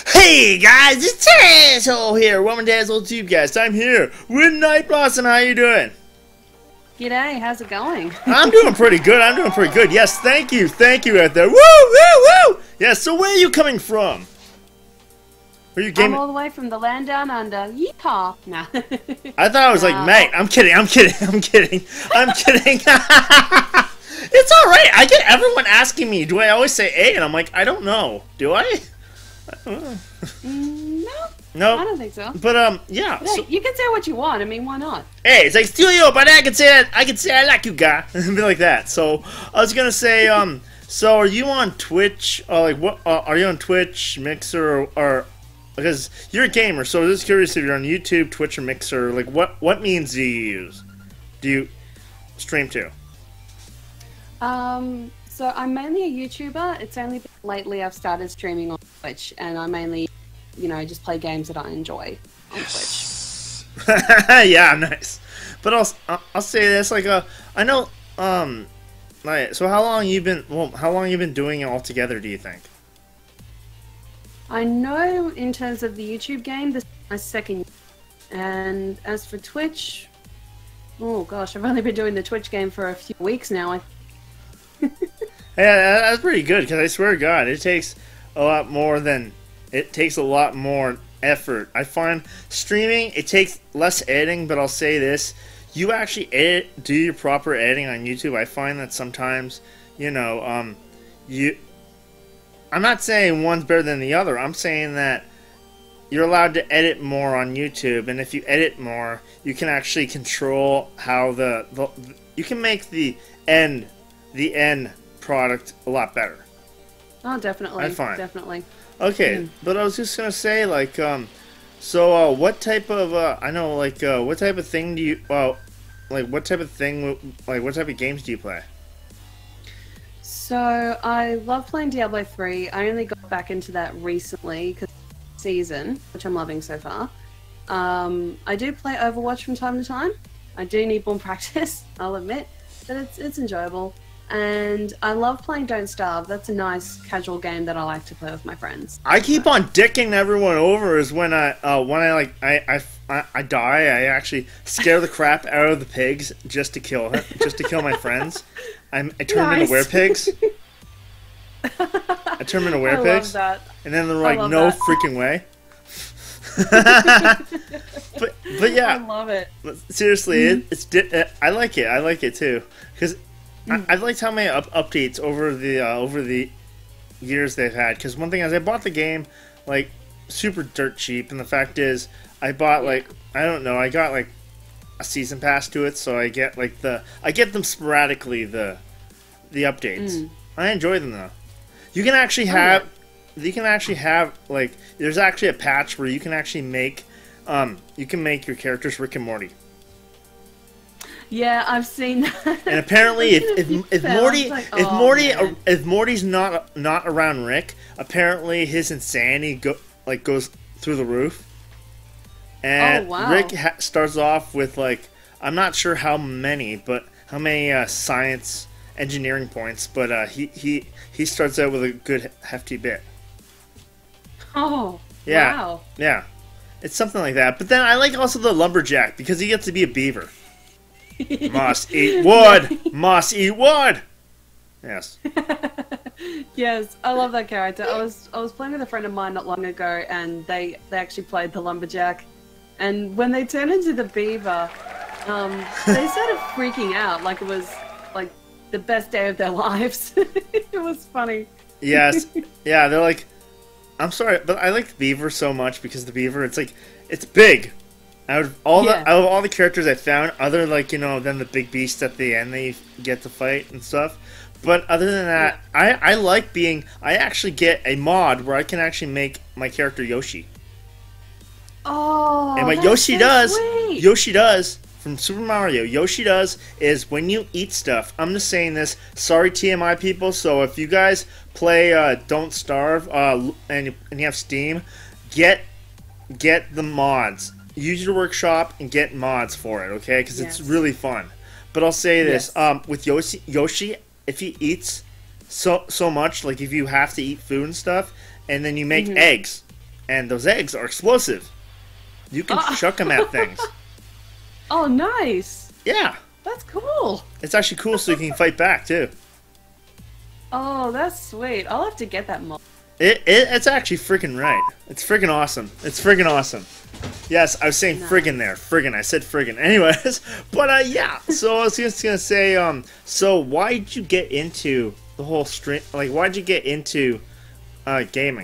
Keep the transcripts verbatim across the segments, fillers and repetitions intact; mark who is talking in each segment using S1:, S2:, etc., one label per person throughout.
S1: Hey guys, it's Asshole here, Woman Dazzle Tube Guys. I'm here with Night Blossom. How you doing?
S2: G'day, how's it going?
S1: I'm doing pretty good. I'm doing pretty good. Yes, thank you, thank you out there. Woo, woo, woo! Yes. So where are you coming from? Are you gaming?
S2: I'm all the way from the land down under. Yeehaw! Nah.
S1: I thought I was like,
S2: No.
S1: mate. I'm kidding. I'm kidding. I'm kidding. I'm kidding. It's all right. I get everyone asking me, do I always say A? And I'm like, I don't know. Do I? I don't know.
S2: Mm, no,
S1: No.
S2: I don't think so.
S1: But um, yeah.
S2: But
S1: So,
S2: hey, you can say what you want. I mean, why not?
S1: hey, it's like steal you, but I can say that. I can say I like you, guy. And be like that. So I was gonna say, um, so are you on Twitch? Uh, like, what? Uh, are you on Twitch, Mixer, or, or because you're a gamer? So I'm just curious if you're on YouTube, Twitch, or Mixer. Like, what what means do you use? Do you stream to?
S2: Um, so I'm mainly a YouTuber. It's only been lately I've started streaming on Twitch, and I mainly, you know, just play games that I enjoy on Twitch.
S1: Yeah, nice. But I'll I'll I'll say this, like, uh, I know, um, like, so how long you been? Well, how long you been doing it all together? Do you think?
S2: I know in terms of the YouTube game, this is my second year. And as for Twitch, oh gosh, I've only been doing the Twitch game for a few weeks now. I
S1: Yeah, that's pretty good, because I swear to God, it takes a lot more than, it takes a lot more effort. I find streaming, it takes less editing, but I'll say this, you actually edit, do your proper editing on YouTube. I find that sometimes, you know, um, you, I'm not saying one's better than the other, I'm saying that you're allowed to edit more on YouTube, and if you edit more, you can actually control how the, the you can make the end, the end product a lot better.
S2: Oh, definitely.
S1: I find.
S2: Definitely.
S1: Okay,
S2: Mm.
S1: but I was just gonna say, like, um, so, uh, what type of, uh, I know, like, uh, what type of thing do you, well, like, what type of thing, like, what type of games do you play?
S2: So, I love playing Diablo three. I only got back into that recently because season, which I'm loving so far. Um, I do play Overwatch from time to time. I do need more practice, I'll admit, but it's it's enjoyable. And I love playing Don't Starve. That's a nice casual game that I like to play with my friends.
S1: I keep on dicking everyone over is when I, uh, when I, like, I, I, I, I die, I actually scare the crap out of the pigs just to kill her, just to kill my friends. I'm, I turn them into
S2: Nice.
S1: werepigs. I turn them into
S2: I
S1: werepigs.
S2: love that.
S1: And then they're
S2: I
S1: like,
S2: love
S1: no
S2: that.
S1: freaking way. but, but
S2: I
S1: yeah,
S2: love it.
S1: seriously, it, it's, di- uh, I like it, I like it too. Because I, I liked how many up- updates over the, uh, over the years they've had. Because one thing is, I bought the game, like, super dirt cheap. And the fact is, I bought, like, I don't know, I got, like, a season pass to it. So I get, like, the, I get them sporadically, the, the updates.
S2: Mm.
S1: I enjoy them, though. You can actually have, you can actually have, like, there's actually a patch where you can actually make, um, you can make your characters Rick and Morty.
S2: Yeah, I've seen that.
S1: And apparently, if if, if
S2: Fell.
S1: Morty,
S2: It's like,
S1: if
S2: oh,
S1: Morty,
S2: man.
S1: if Morty's not not around Rick, apparently his insanity go like goes through the roof. And
S2: Oh, wow.
S1: Rick ha starts off with, like, I'm not sure how many, but how many uh, science engineering points, but uh, he he he starts out with a good hefty bit.
S2: Oh,
S1: Yeah.
S2: wow.
S1: Yeah, it's something like that. But then I like also the lumberjack because he gets to be a beaver. Must eat wood. Must eat wood. Yes.
S2: Yes, I love that character. I was I was playing with a friend of mine not long ago, and they they actually played the lumberjack, and when they turned into the beaver, um, they started freaking out like it was like the best day of their lives. It was funny.
S1: Yes. Yeah, they're like, I'm sorry, but I like the beaver so much because the beaver, it's like, it's big. Out of all
S2: Yeah.
S1: the out of all the characters I found, other, like, you know, than the big beast at the end they get to fight and stuff. But other than that, I I like being. I actually get a mod where I can actually make my character Yoshi.
S2: Oh,
S1: And what
S2: that's
S1: Yoshi
S2: so
S1: does,
S2: sweet.
S1: Yoshi does from Super Mario, Yoshi does is when you eat stuff. I'm just saying this. Sorry, T M I people. So if you guys play uh, Don't Starve uh, and you, and you have Steam, get get the mods. Use your workshop and get mods for it, okay? Because
S2: Yes.
S1: it's really fun. But I'll say this:
S2: Yes.
S1: um, with Yoshi, Yoshi, if he eats so so much, like if you have to eat food and stuff, and then you make
S2: Mhm.
S1: eggs. and those eggs are explosive. You can
S2: Oh.
S1: chuck them at things.
S2: Oh, nice.
S1: Yeah,
S2: That's cool.
S1: it's actually cool, so you can fight back too.
S2: Oh, that's sweet. I'll have to get that mod.
S1: It, it it's actually freaking right. It's freaking awesome. It's freaking awesome. Yes, I was saying
S2: Nice.
S1: friggin' there. Friggin'. I said friggin'. Anyways, but uh, yeah. So I was just gonna say, um, so why did you get into the whole stream? Like, why did you get into uh, gaming?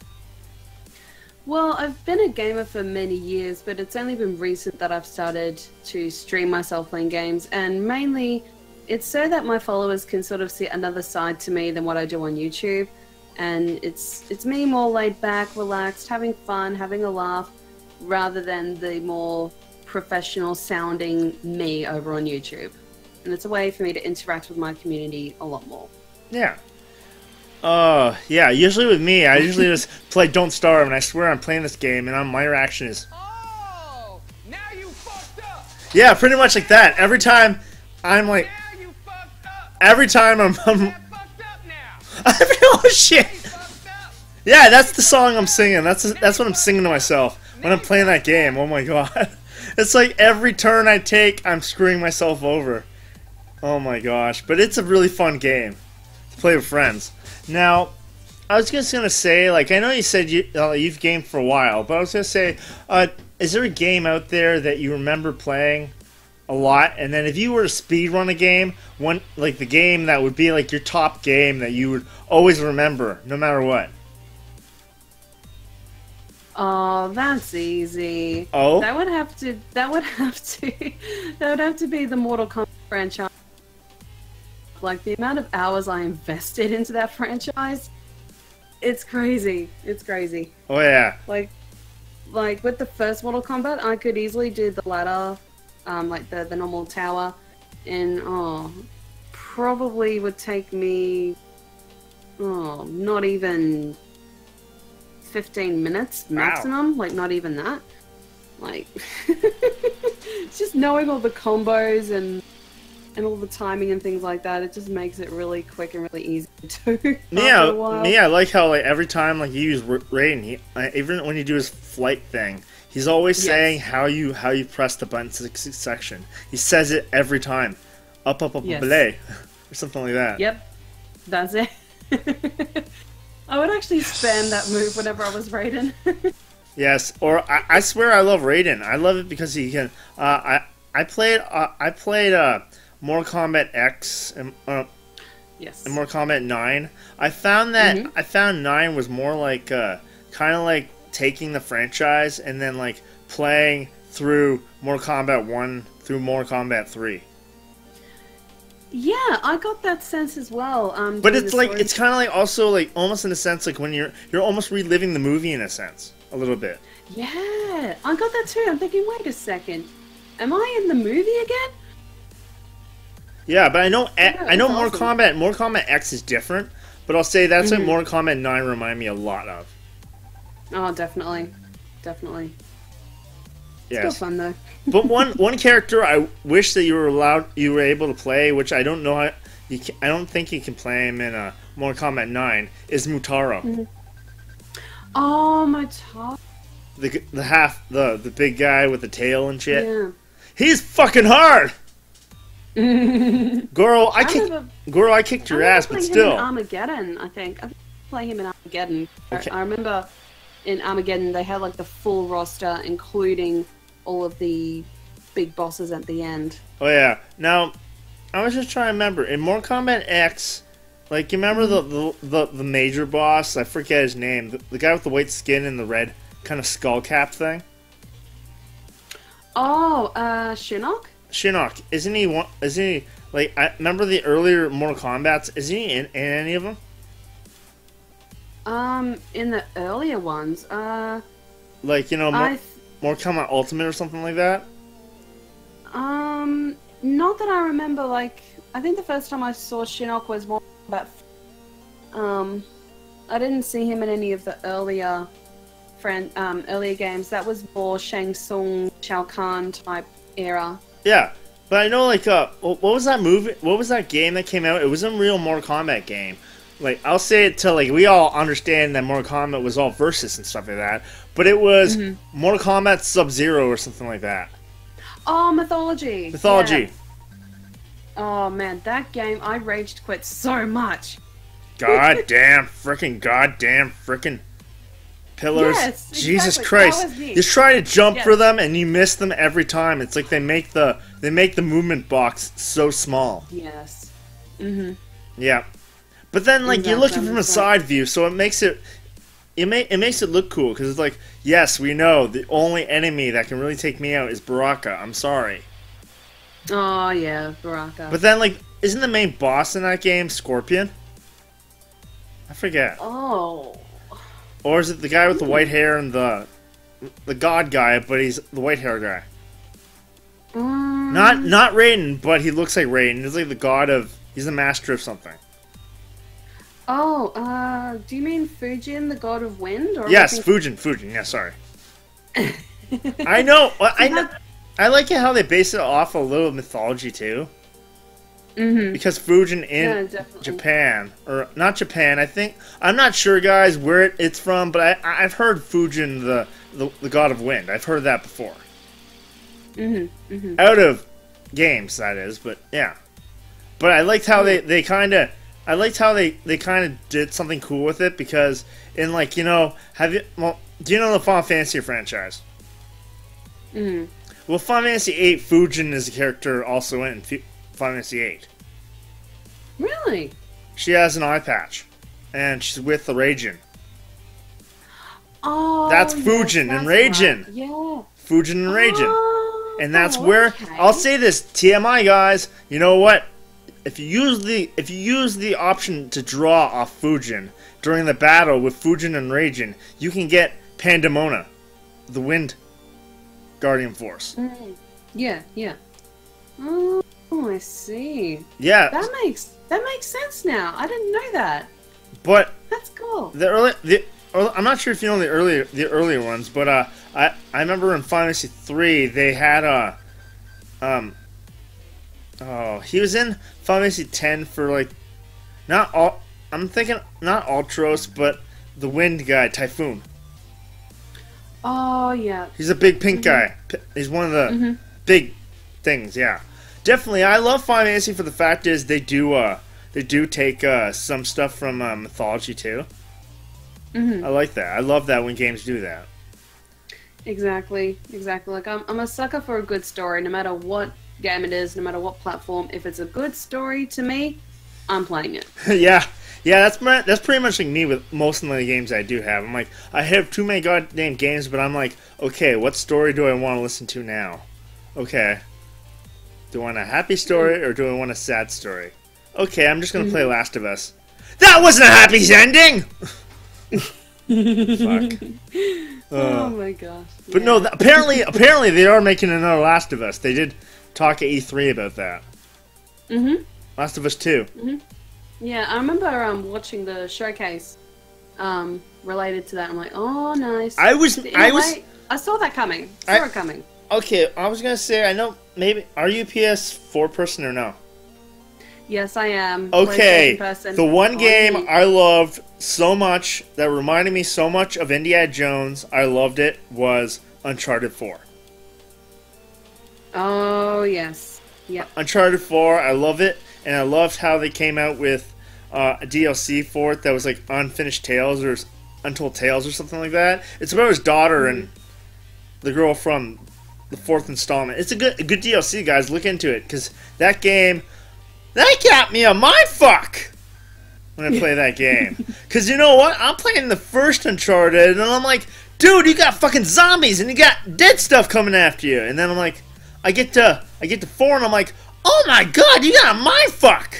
S2: Well, I've been a gamer for many years, but it's only been recent that I've started to stream myself playing games, and mainly it's so that my followers can sort of see another side to me than what I do on YouTube. And it's it's me more laid back, relaxed, having fun, having a laugh, rather than the more professional sounding me over on YouTube. And it's a way for me to interact with my community a lot more.
S1: Yeah. Uh, yeah. Usually with me, I usually just play Don't Starve, and I swear I'm playing this game, and I'm, my reaction is,
S3: Oh, now you fucked up.
S1: yeah, pretty much like that. Every time I'm like,
S3: Now you fucked up.
S1: every time I'm, I'm
S3: That fucked up now.
S1: oh shit.
S3: Hey, fucked up.
S1: Yeah, that's the song I'm singing. That's that's what I'm singing to myself when I'm playing that game. Oh my god. It's like every turn I take, I'm screwing myself over. Oh my gosh. But it's a really fun game to play with friends. Now, I was just going to say, like, I know you said you, uh, you've gamed for a while, but I was going to say, uh, is there a game out there that you remember playing a lot? And then if you were to speedrun a game, one like the game that would be like your top game that you would always remember, no matter what.
S2: Oh, that's easy.
S1: Oh?
S2: That would have to. That would have to. That would have to be the Mortal Kombat franchise. Like the amount of hours I invested into that franchise, it's crazy. It's crazy.
S1: Oh yeah.
S2: Like, like with the first Mortal Kombat, I could easily do the ladder, um, like the the normal tower, and oh, probably would take me, oh, not even fifteen minutes maximum. Like not even that. Like, it's just knowing all the combos and and all the timing and things like that. It just makes it really quick and really easy to do.
S1: Me,
S2: after a
S1: I,
S2: while.
S1: me, I like how like every time like you use R- Raiden, he, uh, even when you do his flight thing, he's always
S2: Yes.
S1: saying how you how you press the button se- se- section. He says it every time, up up up
S2: Yes.
S1: belay, or something like that.
S2: Yep, that's it. I would actually spam that move whenever I was Raiden.
S1: Yes, or I, I swear I love Raiden. I love it because he can. Uh, I I played uh, I played uh, Mortal Kombat X and uh,
S2: Yes.
S1: and Mortal Kombat nine. I found that
S2: Mhm.
S1: I found nine was more like uh, kind of like taking the franchise and then like playing through Mortal Kombat one through Mortal Kombat three.
S2: Yeah, I got that sense as well. Um,
S1: But
S2: doing
S1: it's
S2: the
S1: like
S2: story-
S1: it's kind of like also like almost in a sense like when you're you're almost reliving the movie in a sense a little bit.
S2: Yeah, I got that too. I'm thinking, wait a second, am I in the movie again?
S1: Yeah, but I know
S2: Yeah,
S1: I know
S2: that's
S1: Mortal
S2: awesome.
S1: Kombat Mortal Kombat X is different, but I'll say that's
S2: Mhm.
S1: what Mortal Kombat nine remind me a lot of.
S2: Oh, definitely, definitely. It's
S1: Yes.
S2: still fun though.
S1: But one one character I wish that you were allowed you were able to play, which I don't know how you can, I don't think you can play him in uh, Mortal Kombat nine, is Mutaro.
S2: Mm-hmm. Oh, my top.
S1: The the half the the big guy with the tail and shit.
S2: Yeah.
S1: He's fucking hard.
S2: I
S1: Goro, I kicked
S2: remember,
S1: Goro, I kicked
S2: I
S1: your
S2: remember
S1: ass, but
S2: playing him
S1: still.
S2: in Armageddon, I think. I think I played him in Armageddon. I-
S1: Okay.
S2: I remember in Armageddon they had like the full roster, including all of the big bosses at the end.
S1: Oh yeah. Now, I was just trying to remember in Mortal Kombat X, like you remember the, the the the major boss? I forget his name. The, the guy with the white skin and the red kind of skull cap thing.
S2: Oh, uh, Shinnok?
S1: Shinnok, isn't he one? Isn't he like? I remember the earlier Mortal Kombat's. Isn't he in, in any of them?
S2: Um, in the earlier ones, uh,
S1: Like you know, Mor-
S2: I, th-
S1: Mortal Kombat Ultimate or something like that.
S2: um, not that I remember, like, I think the first time I saw Shinnok was more about, um, I didn't see him in any of the earlier, friend, um, earlier games. That was more Shang Tsung, Shao Kahn type era.
S1: Yeah, but I know like uh, wh- what was that movie? What was that game that came out? It was a real Mortal Kombat game like I'll say it till like we all understand that Mortal Kombat was all versus and stuff like that, but it was
S2: Mm-hmm.
S1: Mortal Kombat Sub Zero or something like that.
S2: Oh, Mythology.
S1: Mythology.
S2: Yeah. Oh man, that game I raged quit so much.
S1: God damn, freaking goddamn, freaking pillars.
S2: Yes,
S1: Jesus
S2: exactly.
S1: Christ!
S2: That was me.
S1: You try to jump
S2: Yes.
S1: for them and you miss them every time. It's like they make the they make the movement box so small.
S2: Yes. Mm-hmm.
S1: Yeah, but then like you're
S2: Exactly,
S1: looking from a
S2: that's
S1: side view, so it makes it it may it makes it look cool because it's like, yes, we know the only enemy that can really take me out is Baraka. I'm sorry,
S2: Oh yeah, Baraka.
S1: but then like, isn't the main boss in that game Scorpion? I forget.
S2: oh.
S1: Or is it the guy with the white hair and the the god guy, but he's the white hair guy?
S2: Um,
S1: Not not Raiden, but he looks like Raiden. He's like the god of. He's the master of something.
S2: Oh, uh, do you mean Fujin, the god of wind? Or
S1: Yes,
S2: am I
S1: Fujin. Fujin. Yeah, sorry. I know. well, I know. I like it how they base it off a little mythology too,
S2: Mm-hmm.
S1: because Fujin in
S2: Yeah, definitely.
S1: Japan or not Japan. I think I'm not sure, guys, where it, it's from, but I I've heard Fujin the, the the god of wind. I've heard that before.
S2: Mm-hmm. Mm-hmm.
S1: Out of games, that is, but yeah. But I liked how they, they kind of I liked how they, they kind of did something cool with it because in like you know have you well do you know the Final Fantasy franchise?
S2: Mm-hmm.
S1: Well, Final Fantasy eight Fujin is a character also in F- Final Fantasy eight.
S2: Really?
S1: She has an eye patch, and she's with the Raijin.
S2: Oh,
S1: That's
S2: yes,
S1: Fujin and
S2: that's
S1: Raijin.
S2: right. Yeah.
S1: Fujin and Raijin.
S2: Oh,
S1: And that's
S2: oh,
S1: where
S2: okay.
S1: I'll say this T M I, guys. You know what? If you use the if you use the option to draw off Fujin during the battle with Fujin and Raijin, you can get Pandemona, the Wind Guardian Force.
S2: Mm. Yeah, yeah. Oh, I see.
S1: Yeah,
S2: That makes that makes sense now. I didn't know that.
S1: but
S2: That's cool.
S1: the early the early- I'm not sure if you know the earlier the earlier ones, but uh, I I remember in Final Fantasy three they had a um oh he was in Final Fantasy ten for like not all I'm thinking not Ultros but the Wind guy Typhoon.
S2: Oh yeah.
S1: He's a big pink guy. P- He's one of the big things. Yeah, definitely. I love Final Fantasy for the fact is they do uh they do take uh some stuff from uh, mythology too.
S2: Mm-hmm.
S1: I like that. I love that when games do that.
S2: Exactly. Exactly. Like I'm I'm a sucker for a good story, no matter what game it is, no matter what platform. If it's a good story to me, I'm playing it.
S1: yeah, yeah. That's my, that's pretty much like me with most of the games I do have. I'm like, I have too many goddamn games, but I'm like, okay, what story do I want to listen to now? Okay, do I want a happy story or do I want a sad story? Okay, I'm just gonna play Last of Us. That wasn't a happy ending. Fuck.
S2: oh my gosh.
S1: But no, th- apparently, apparently they are making another Last of Us. They did talk at E three about that.
S2: Mm-hmm.
S1: Last of Us two.
S2: Yeah, I remember um watching the showcase um related to that. I'm like, oh nice.
S1: I was,
S2: In
S1: I
S2: a
S1: was.
S2: way, I saw that coming. Saw
S1: I-
S2: it coming.
S1: Okay, I was gonna say, I know, maybe, are you P S four person or no?
S2: Yes, I am.
S1: Okay,
S2: PlayStation person.
S1: the one
S2: Oh,
S1: game
S2: yeah.
S1: I loved so much, that reminded me so much of Indiana Jones, I loved it, was Uncharted four.
S2: Oh yes. Yep.
S1: Uncharted four, I love it, and I loved how they came out with uh, a D L C for it that was like Unfinished Tales or Untold Tales or something like that. It's about his daughter and the girl from the fourth installment. It's a good a good D L C, guys. Look into it, because that game, that got me a mind fuck when I play that game. Because you know what? I'm playing the first Uncharted, and I'm like, dude, you got fucking zombies, and you got dead stuff coming after you. And then I'm like, I get to I get to four, and I'm like, oh my god, you got a mind fuck.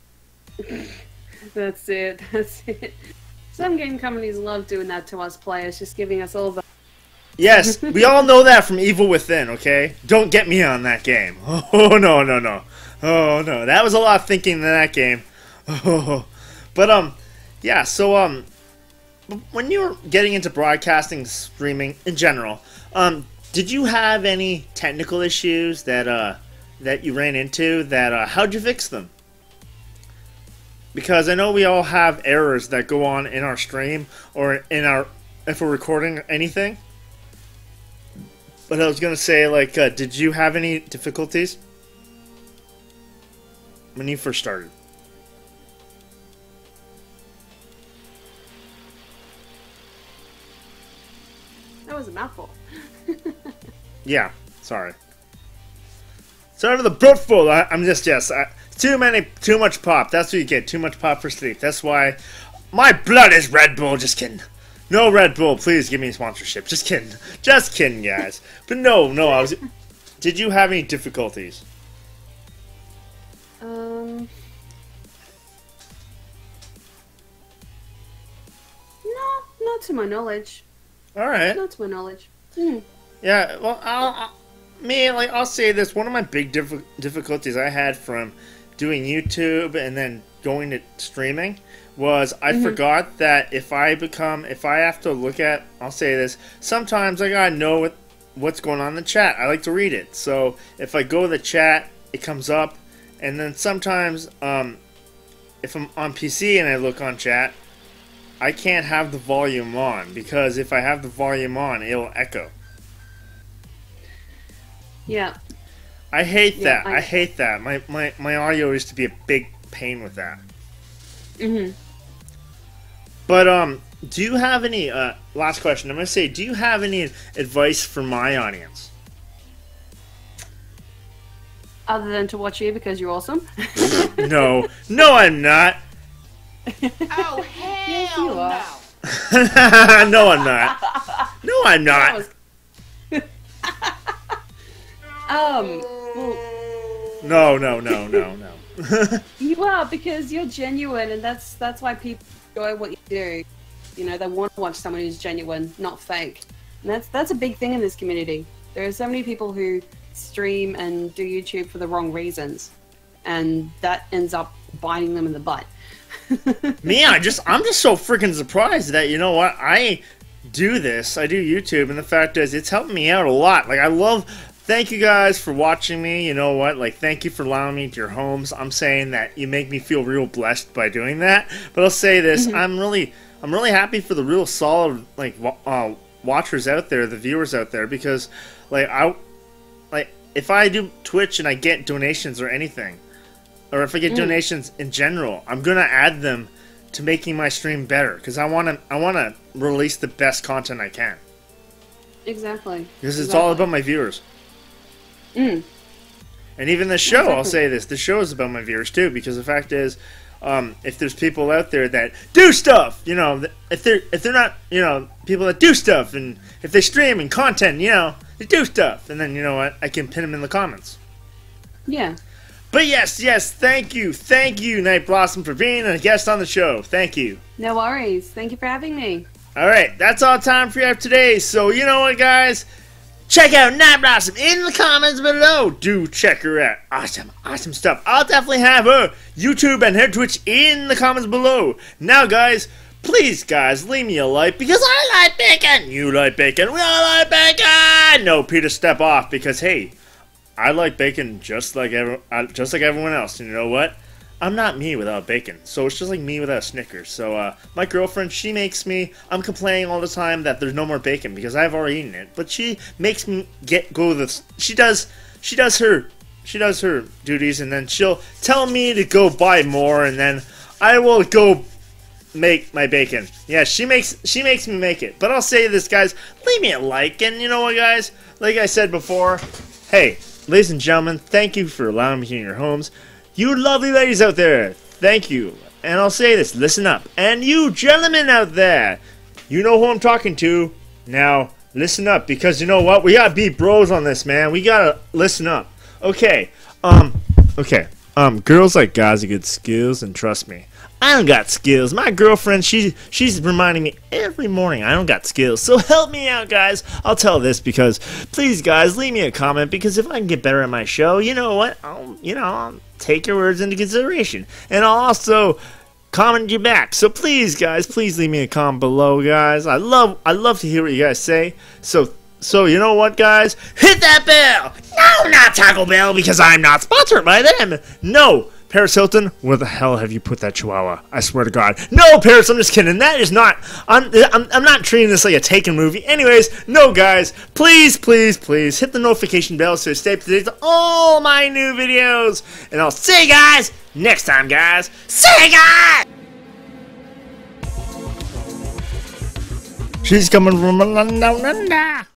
S2: That's it. That's it. Some game companies love doing that to us players, just giving us all the.
S1: Yes, we all know that from Evil Within, okay? Don't get me on that game. Oh, no, no, no. Oh, no. That was a lot of thinking in that game. Oh. But, um, yeah, so, um, when you were getting into broadcasting, streaming in general, um, did you have any technical issues that, uh, that you ran into that, uh, how'd you fix them? because I know we all have errors that go on in our stream or in our if we're recording anything. But I was gonna say, like, uh, did you have any difficulties when you first started?
S2: That was a mouthful.
S1: Yeah, sorry. Sorry for the brookful. I, I'm just yes. I, too many, too much pop. That's what you get. Too much pop for sleep. That's why my blood is Red Bull. Just kidding. No Red Bull. Please give me a sponsorship. Just kidding. Just kidding, guys. But no, no. I was. Did you have any difficulties?
S2: Um. No, not to my knowledge.
S1: All right.
S2: Not to my knowledge. Hmm.
S1: Yeah. Well, I'll, I'll, me like I'll say this. One of my big diff- difficulties I had from doing YouTube and then going to streaming was I mm-hmm. forgot that if I become if I have to look at I'll say this sometimes I gotta know what what's going on in the chat. I like to read it. So if I go to the chat, it comes up, and then sometimes um, if I'm on P C and I look on chat, I can't have the volume on because if I have the volume on, it'll echo.
S2: Yeah.
S1: I hate
S2: yeah,
S1: that.
S2: I...
S1: I hate that. My, my my audio used to be a big pain with that.
S2: Mhm.
S1: But um, do you have any uh last question? I'm gonna say, do you have any advice for my audience?
S2: Other than to watch you because you're awesome.
S1: No, no, I'm not.
S3: Oh hell
S2: Yes, you are.
S3: no!
S1: No, I'm not. No, I'm not.
S2: Was... um. Well,
S1: No, no, no, no, no.
S2: you are because you're genuine, and that's that's why people enjoy what you do. You know, they want to watch someone who's genuine, not fake. And that's that's a big thing in this community. There are so many people who stream and do YouTube for the wrong reasons, and that ends up biting them in the butt.
S1: Me, I just I'm just so freaking surprised that you know what I do this. I do YouTube, and the fact is, it's helping me out a lot. Like I love. Thank you guys for watching me. You know what? Like, thank you for allowing me into your homes. I'm saying that you make me feel real blessed by doing that. But I'll say this: mm-hmm. I'm really, I'm really happy for the real solid like uh, watchers out there, the viewers out there, because like I, like if I do Twitch and I get donations or anything, or if I get mm. donations in general, I'm gonna add them to making my stream better because I want to, I want to release the best content I can.
S2: Exactly.
S1: Because it's
S2: exactly.
S1: all about my viewers.
S2: Mm.
S1: And even the show,
S2: exactly.
S1: I'll say this, the show is about my viewers too, because the fact is, um, if there's people out there that do stuff, you know, if they're if they're not, you know, people that do stuff, and if they stream and content, you know, they do stuff, and then you know what, I can pin them in the comments.
S2: Yeah.
S1: But yes, yes, thank you, thank you, Night Blossom, for being a guest on the show. Thank you.
S2: No worries. Thank you for having me.
S1: All right, that's all time for you today. So you know what, guys. Check out Night Blossom in the comments below. Do check her out. Awesome, awesome stuff. I'll definitely have her YouTube and her Twitch in the comments below. Now, guys, please, guys, leave me a like because I like bacon. You like bacon. We all like bacon. No, Peter, step off because, hey, I like bacon just like every, uh, just like everyone else. And you know what? I'm not me without bacon, so it's just like me without Snickers. So uh, my girlfriend, she makes me, I'm complaining all the time that there's no more bacon because I've already eaten it, but she makes me get go this. She does, she does her, she does her duties, and then she'll tell me to go buy more, and then I will go make my bacon. Yeah, she makes she makes me make it. But I'll say this, guys, leave me a like, and you know what, guys? Like I said before, hey, ladies and gentlemen, thank you for allowing me in your homes. You lovely ladies out there, thank you. And I'll say this, listen up. And you gentlemen out there, you know who I'm talking to. Now, listen up, because you know what? We gotta be bros on this, man. We gotta listen up. Okay, um, okay. Um, girls like guys with good skills, and trust me, I don't got skills. My girlfriend, she she's reminding me every morning I don't got skills. So help me out, guys. I'll tell this because, please, guys, leave me a comment because if I can get better at my show, you know what? I'll, you know, I'll take your words into consideration. And I'll also comment you back. So please, guys, please leave me a comment below, guys. I love, I love to hear what you guys say. So, so you know what, guys? Hit that bell. No, not Taco Bell because I'm not sponsored by them. No. Paris Hilton, where the hell have you put that chihuahua? I swear to God. No, Paris, I'm just kidding. That is not, I'm, I'm, I'm not treating this like a Taken movie. Anyways, no, guys, please, please, please hit the notification bell so you stay up to date with all my new videos. And I'll see you guys next time, guys. See you guys! She's coming from London.